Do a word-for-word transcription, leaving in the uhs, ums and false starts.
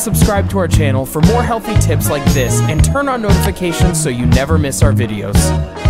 subscribe to our channel for more healthy tips like this and turn on notifications so you never miss our videos.